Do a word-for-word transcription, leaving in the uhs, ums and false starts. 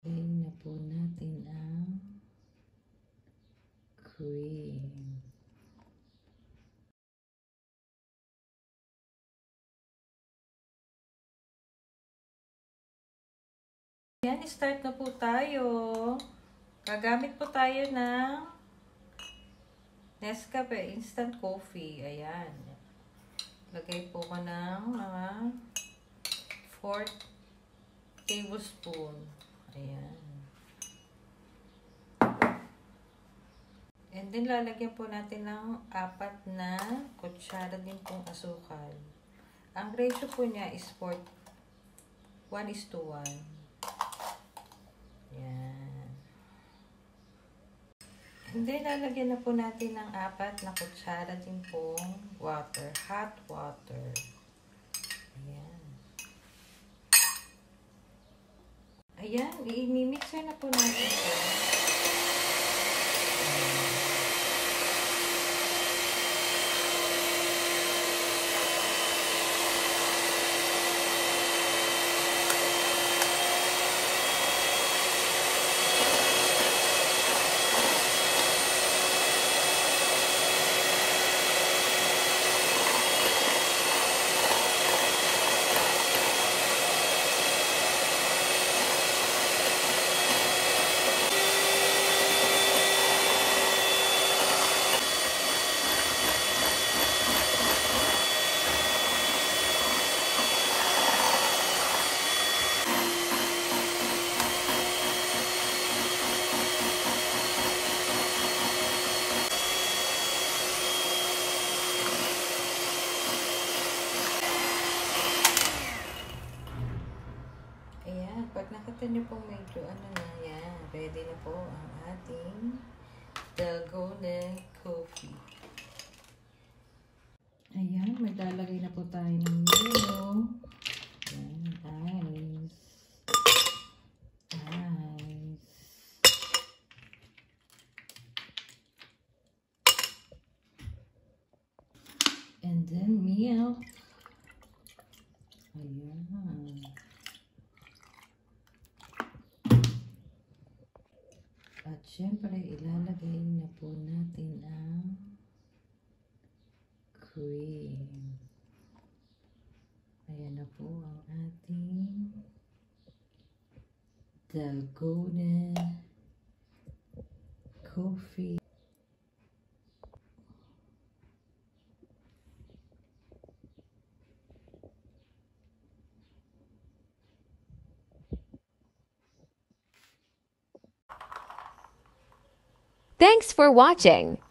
Lagay na po natin ang cream. Yan, start na po tayo. Gagamit po tayo ng Nescafe Instant Coffee. Ayan. Lagay po ko ng mga four tablespoon. Ayan. And then, lalagyan po natin ng apat na kutsara din pong asukal. Ang ratio po niya is one is to one. Ayan. And then, lalagyan na po natin ng apat na kutsara din pong water. Hot water. Ayan. Ayan. I-mixer na po natin ito. Pag nakita nyo pong medyo ano na yan, ready na po ang ating Dalgona Coffee. Ayan, maglalagay na po tayo ng yelo. Ayan, ice. Ice. And then milk. Ayan. At syempre, ilalagay na po natin ang cream. Ayan na po ang ating Dalgona Coffee. Thanks for watching.